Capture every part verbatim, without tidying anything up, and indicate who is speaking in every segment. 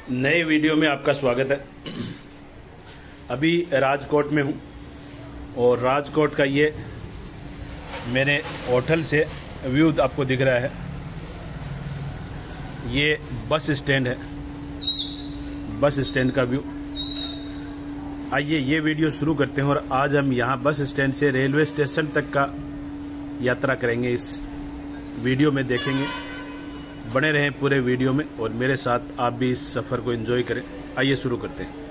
Speaker 1: नए वीडियो में आपका स्वागत है। अभी राजकोट में हूँ और राजकोट का ये मेरे होटल से व्यू आपको दिख रहा है। ये बस स्टैंड है, बस स्टैंड का व्यू। आइए ये वीडियो शुरू करते हैं और आज हम यहाँ बस स्टैंड से रेलवे स्टेशन तक का यात्रा करेंगे। इस वीडियो में देखेंगे, बने रहें पूरे वीडियो में और मेरे साथ आप भी इस सफ़र को एंजॉय करें। आइए शुरू करते हैं।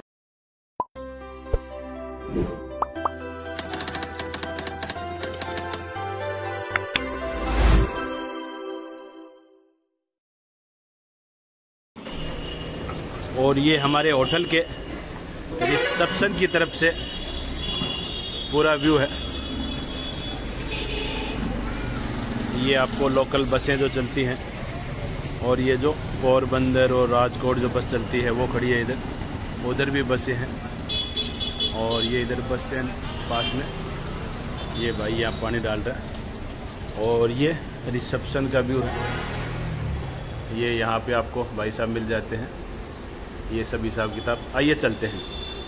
Speaker 1: और ये हमारे होटल के रिसेप्शन की तरफ से पूरा व्यू है। ये आपको लोकल बसें जो चलती हैं और ये जो पोरबंदर और राजकोट जो बस चलती है वो खड़ी है इधर, उधर भी बसें हैं। और ये इधर बस स्टैंड पास में ये भाई यहाँ पानी डाल रहा है। और ये रिसेप्शन का व्यू है। ये यहाँ पे आपको भाई साहब मिल जाते हैं, ये सब हिसाब किताब। आइए चलते हैं।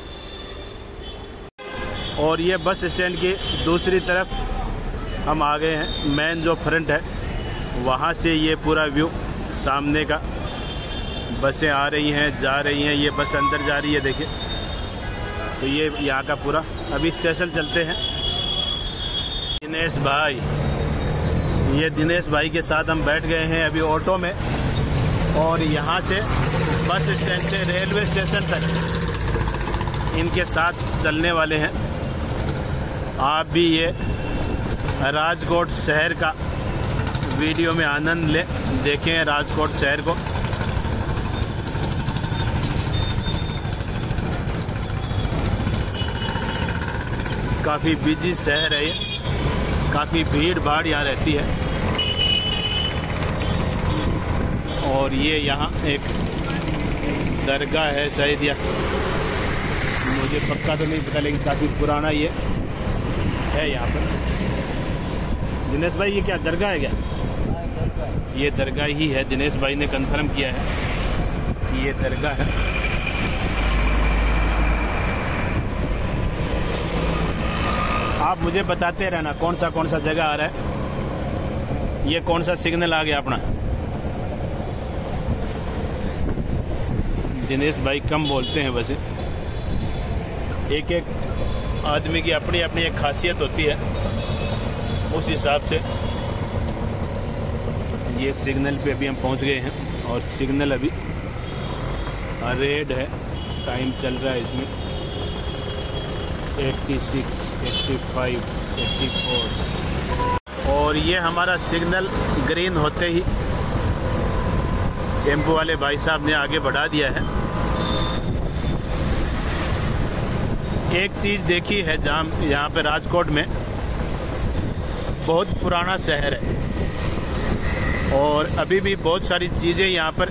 Speaker 1: और ये बस स्टैंड की दूसरी तरफ हम आ गए हैं। मेन जो फ्रंट है वहाँ से ये पूरा व्यू सामने का, बसें आ रही हैं जा रही हैं। ये बस अंदर जा रही है, देखिए। तो ये यहाँ का पूरा। अभी स्टेशन चलते हैं। दिनेश भाई, ये दिनेश भाई के साथ हम बैठ गए हैं अभी ऑटो में और यहाँ से बस स्टैंड से रेलवे स्टेशन तक इनके साथ चलने वाले हैं। आप भी ये राजकोट शहर का वीडियो में आनंद ले, देखें राजकोट शहर को। काफ़ी बिजी शहर है ये, काफ़ी भीड़ भाड़ यहाँ रहती है। और ये यहाँ एक दरगाह है शायद, या मुझे पक्का तो नहीं पता, लेकिन काफ़ी पुराना ये है यहाँ पर। दिनेश भाई ये क्या दरगाह है क्या? ये दरगाह ही है। दिनेश भाई ने कंफर्म किया है कि ये दरगाह है। आप मुझे बताते रहना कौन सा कौन सा जगह आ रहा है। ये कौन सा सिग्नल आ गया अपना। दिनेश भाई कम बोलते हैं वैसे। एक एक आदमी की अपनी अपनी एक खासियत होती है, उस हिसाब से। ये सिग्नल पे अभी हम पहुंच गए हैं और सिग्नल अभी रेड है। टाइम चल रहा है इसमें छियासी, पचासी, चौरासी। और ये हमारा सिग्नल ग्रीन होते ही टेम्पो वाले भाई साहब ने आगे बढ़ा दिया है। एक चीज़ देखी है, जहाँ यहाँ पे राजकोट में बहुत पुराना शहर है और अभी भी बहुत सारी चीज़ें यहाँ पर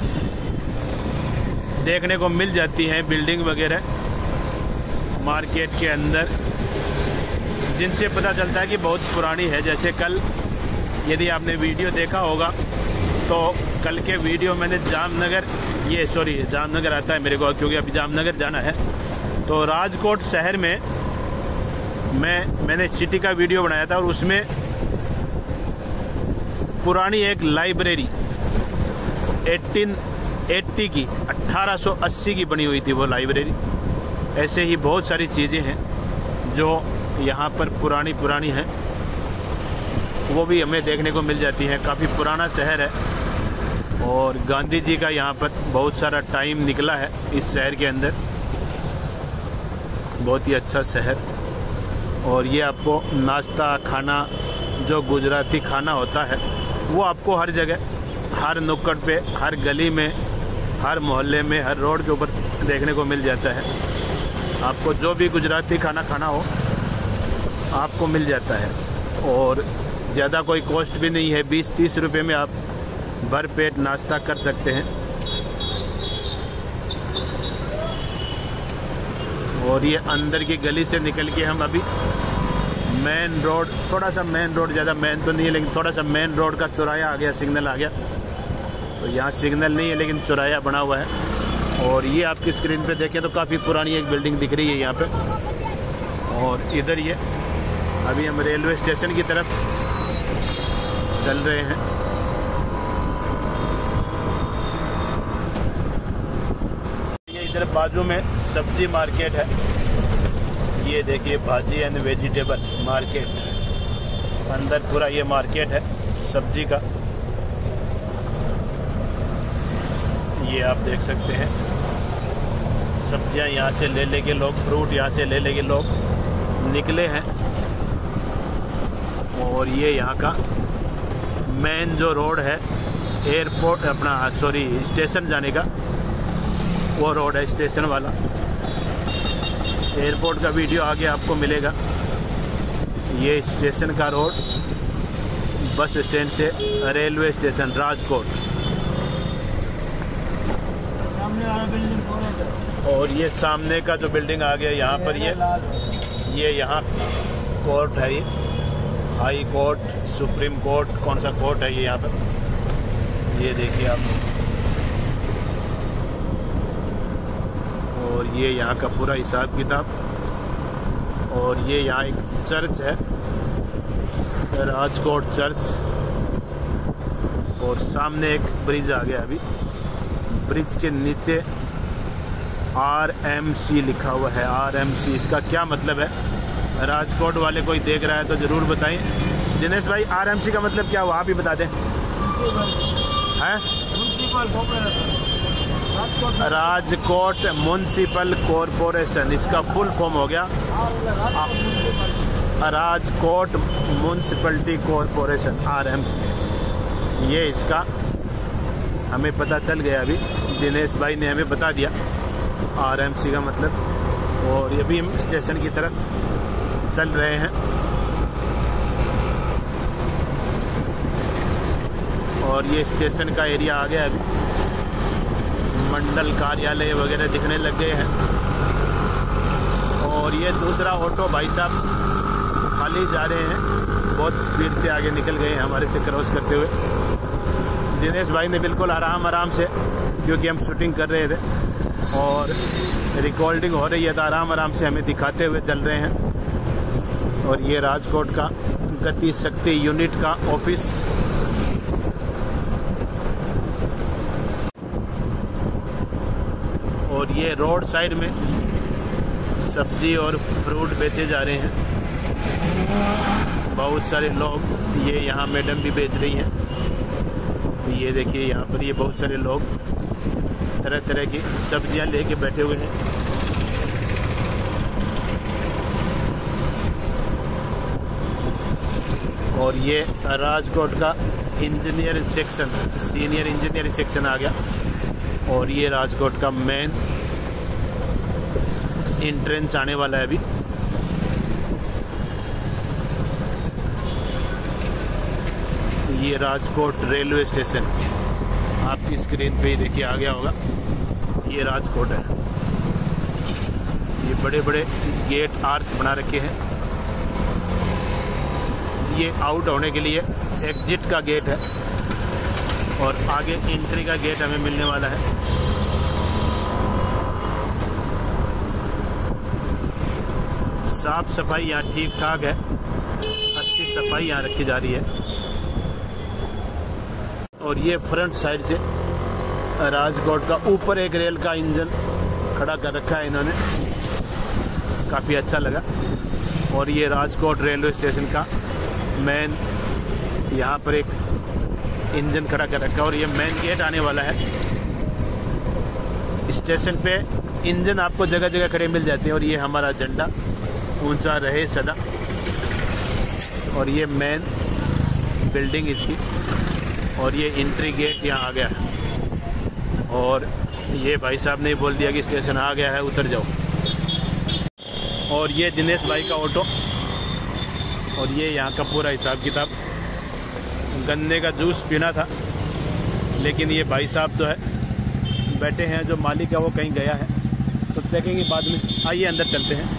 Speaker 1: देखने को मिल जाती हैं, बिल्डिंग वगैरह मार्केट के अंदर, जिनसे पता चलता है कि बहुत पुरानी है। जैसे कल यदि आपने वीडियो देखा होगा तो कल के वीडियो मैंने जामनगर, ये सॉरी जामनगर आता है मेरे को क्योंकि अभी जामनगर जाना है। तो राजकोट शहर में मैं मैंने सिटी का वीडियो बनाया था और उसमें पुरानी एक लाइब्रेरी अठारह सौ अस्सी की अठारह सौ अस्सी की बनी हुई थी वो लाइब्रेरी। ऐसे ही बहुत सारी चीज़ें हैं जो यहाँ पर पुरानी पुरानी हैं, वो भी हमें देखने को मिल जाती हैं। काफ़ी पुराना शहर है और गांधी जी का यहाँ पर बहुत सारा टाइम निकला है इस शहर के अंदर। बहुत ही अच्छा शहर। और ये आपको नाश्ता खाना, जो गुजराती खाना होता है, वो आपको हर जगह, हर नुक्कड़ पे, हर गली में, हर मोहल्ले में, हर रोड के ऊपर देखने को मिल जाता है। आपको जो भी गुजराती खाना खाना हो आपको मिल जाता है और ज़्यादा कोई कॉस्ट भी नहीं है। बीस तीस रुपए में आप भर पेट नाश्ता कर सकते हैं। और ये अंदर की गली से निकल के हम अभी मेन रोड, थोड़ा सा मेन रोड, ज़्यादा मेन तो नहीं है लेकिन थोड़ा सा मेन रोड का चौराया आ गया, सिग्नल आ गया। तो यहाँ सिग्नल नहीं है लेकिन चौराया बना हुआ है। और ये आपकी स्क्रीन पे देखें तो काफ़ी पुरानी एक बिल्डिंग दिख रही है यहाँ पे। और इधर ये अभी हम रेलवे स्टेशन की तरफ चल रहे हैं। ये इधर बाजू में सब्जी मार्केट है। ये देखिए भाजी एंड वेजिटेबल मार्केट, अंदर पूरा ये मार्केट है सब्जी का। ये आप देख सकते हैं सब्जियां यहाँ से ले लेके लोग, फ्रूट यहाँ से ले लेके लोग निकले हैं। और ये यहाँ का मेन जो रोड है एयरपोर्ट अपना सॉरी स्टेशन जाने का, वो रोड है स्टेशन वाला। एयरपोर्ट का वीडियो आगे आपको मिलेगा। ये स्टेशन का रोड बस स्टैंड से रेलवे स्टेशन राजकोट। सामने वाला बिल्डिंग और ये सामने का जो बिल्डिंग आ गया यहाँ पर, ये ये यहाँ कोर्ट है, ये हाई कोर्ट, सुप्रीम कोर्ट, कौन सा कोर्ट है ये यहाँ पर, ये देखिए आप। और ये यहाँ का पूरा हिसाब किताब। और ये यहाँ एक चर्च है, राजकोट चर्च। और सामने एक ब्रिज आ गया अभी, ब्रिज के नीचे आर एम सी लिखा हुआ है। आर एम सी इसका क्या मतलब है? राजकोट वाले कोई देख रहा है तो ज़रूर बताएं। दिनेश भाई आर एम सी का मतलब क्या हुआ, आप ही बता दें। हैं? राजकोट म्युनिसिपल कॉरपोरेशन, इसका फुल फॉर्म हो गया Rajkot municipality corporation, R M C. ये इसका हमें पता चल गया अभी, दिनेश भाई ने हमें बता दिया आर एम सी का मतलब। और ये भी हम स्टेशन की तरफ चल रहे हैं। और ये स्टेशन का एरिया आ गया अभी, मंडल कार्यालय वगैरह दिखने लग गए हैं। और ये दूसरा ऑटो भाई साहब खाली जा रहे हैं, बहुत स्पीड से आगे निकल गए हैं हमारे से क्रॉस करते हुए। दिनेश भाई ने बिल्कुल आराम आराम से, क्योंकि हम शूटिंग कर रहे थे और रिकॉर्डिंग हो रही है, तो आराम आराम से हमें दिखाते हुए चल रहे हैं। और ये राजकोट का गति शक्ति यूनिट का ऑफिस। और ये रोड साइड में सब्जी और फ्रूट बेचे जा रहे हैं। बहुत सारे लोग, ये यहाँ मैडम भी बेच रही हैं। ये देखिए यहाँ पर ये बहुत सारे लोग तरह तरह की सब्जियां लेके बैठे हुए हैं। और ये राजकोट का engineer section, senior engineering section आ गया। और ये राजकोट का मेन एंट्रेंस आने वाला है अभी। ये राजकोट रेलवे स्टेशन आपकी स्क्रीन पे ही देखिए आ गया होगा, ये राजकोट है। ये बड़े बड़े गेट आर्च बना रखे हैं। ये आउट होने के लिए एग्जिट का गेट है और आगे एंट्री का गेट हमें मिलने वाला है। साफ सफाई यहाँ ठीक ठाक है, अच्छी सफाई यहाँ रखी जा रही है। और ये फ्रंट साइड से राजकोट का ऊपर एक रेल का इंजन खड़ा कर रखा है इन्होंने, काफ़ी अच्छा लगा। और ये राजकोट रेलवे स्टेशन का मेन, यहाँ पर एक इंजन खड़ा कर रखा है। और ये मेन गेट आने वाला है। स्टेशन पे इंजन आपको जगह जगह खड़े मिल जाते हैं। और ये हमारा झंडा ऊंचा रहे सदा। और ये मेन बिल्डिंग इसकी। और ये एंट्री गेट यहाँ आ गया है। और ये भाई साहब ने बोल दिया कि स्टेशन आ गया है, उतर जाओ। और ये दिनेश भाई का ऑटो। और ये यहाँ का पूरा हिसाब किताब। गन्ने का जूस पीना था, लेकिन ये भाई साहब जो है बैठे हैं, जो मालिक है वो कहीं गया है, तो देखेंगे बाद में। आइए अंदर चलते हैं।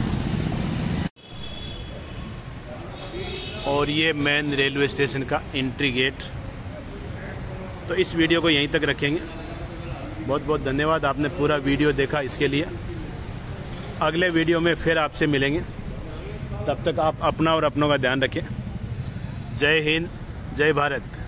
Speaker 1: और ये मेन रेलवे स्टेशन का एंट्री गेट। तो इस वीडियो को यहीं तक रखेंगे। बहुत बहुत धन्यवाद, आपने पूरा वीडियो देखा इसके लिए। अगले वीडियो में फिर आपसे मिलेंगे, तब तक आप अपना और अपनों का ध्यान रखें। जय हिंद, जय भारत।